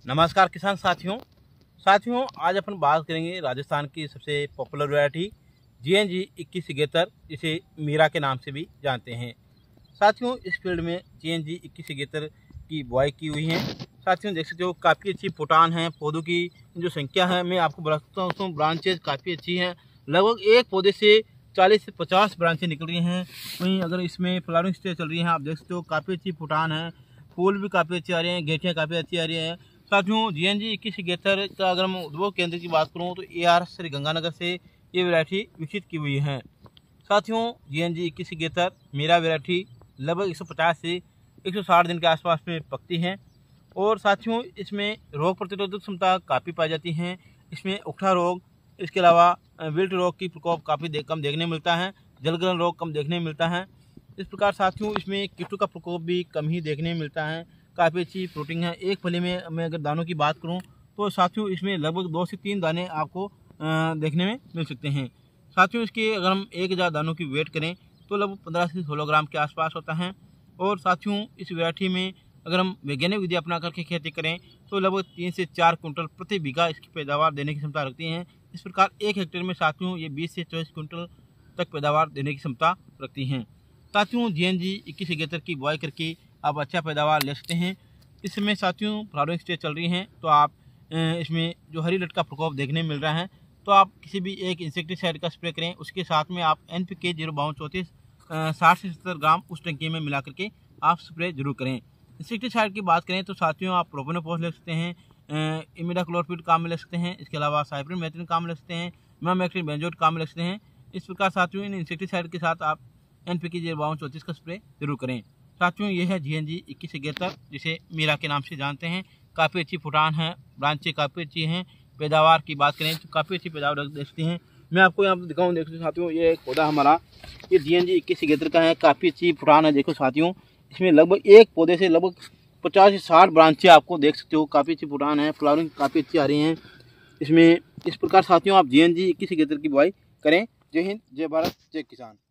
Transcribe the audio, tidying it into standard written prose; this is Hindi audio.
नमस्कार किसान साथियों आज अपन बात करेंगे राजस्थान की सबसे पॉपुलर वैरायटी GNG 2173 जिसे मीरा के नाम से भी जानते हैं। साथियों इस फील्ड में GNG 2173 की बुआई की हुई है। साथियों देख सकते हो काफ़ी अच्छी पुटान है। पौधों की जो संख्या है मैं आपको बता सकता हूँ, उसमें ब्रांचेज काफ़ी अच्छी हैं। लगभग एक पौधे से 40 से 50 ब्रांचें निकल रही हैं। वहीं अगर इसमें फ्लावरिंग स्टेज चल रही है, आप देख सकते हो काफ़ी अच्छी पुटान है, फूल भी काफ़ी अच्छे आ रहे हैं, गेठियाँ काफ़ी अच्छी आ रही हैं। साथियों GNG 2173 का अगर मैं उद्भव केंद्र की बात करूं तो AR श्री गंगानगर से ये वैरायटी विकसित की हुई है। साथियों GNG 2173 मीरा वैरायटी लगभग 150 से 160 दिन के आसपास में पकती है। और साथियों इसमें रोग प्रतिरोधक क्षमता काफ़ी पाई जाती है। इसमें उकठा रोग, इसके अलावा विल्ट रोग की प्रकोप काफ़ी कम देखने मिलता है, जलग्रहण रोग कम देखने मिलता है। इस प्रकार साथियों इसमें कीटों का प्रकोप भी कम ही देखने मिलता है। काफ़ी अच्छी प्रोटीन है। एक फली में मैं अगर दानों की बात करूं तो साथियों इसमें लगभग 2 से 3 दाने आपको देखने में मिल सकते हैं। साथियों इसके अगर हम 1000 दानों की वेट करें तो लगभग 15 से 16 ग्राम के आसपास होता है। और साथियों इस वैरायटी में अगर हम वैज्ञानिक विधि अपना करके खेती करें तो लगभग 3 से 4 कुंटल प्रति बीघा इसकी पैदावार देने की क्षमता रखती हैं। इस प्रकार 1 हेक्टेयर में साथियों ये 20 से 24 कुंटल तक पैदावार देने की क्षमता रखती हैं। साथियों GNG 2173 की बुआई करके आप अच्छा पैदावार ले सकते हैं। इस समय साथियों फ्लावरिंग स्टेज चल रही हैं तो आप इसमें जो हरी लट का प्रकोप देखने मिल रहा है तो आप किसी भी एक इंसेक्टिसाइड का स्प्रे करें। उसके साथ में आप NPK 05234 60 से 70 ग्राम उस टंकी में मिला करके आप स्प्रे जरूर करें। इंसेक्टिसाइड की बात करें तो साथियों आप प्रोपेनोफॉस ले सकते हैं, इमिडाक्लोरपिड काम में ले सकते हैं, इसके अलावा साइपरमेथ्रिन काम में ले सकते हैं, इमामेक्टिन बेंजोएट काम में ले सकते हैं। इस प्रकार साथियों इन इंसेक्टिसाइड के साथ आप NPK 05234 का स्प्रे जरूर करें। साथियों ये है GNG 2173 जिसे मीरा के नाम से जानते हैं। काफ़ी अच्छी फुटान है, ब्रांचें काफ़ी अच्छी हैं। पैदावार की बात करें तो काफ़ी अच्छी पैदावार देखती हैं। मैं आपको यहाँ पर दिखाऊँ, देखो साथियों ये एक पौधा हमारा ये GNG 2173 का है। काफ़ी अच्छी फुटान है। देखो साथियों इसमें लगभग एक पौधे से लगभग 50 से 60 ब्रांचें आपको देख सकते हो। काफ़ी अच्छी फुटान है, फ्लावरिंग काफ़ी अच्छी आ रही हैं इसमें। इस प्रकार साथियों आप GNG 2173 की बुआई करें। जय हिंद, जय भारत, जय किसान।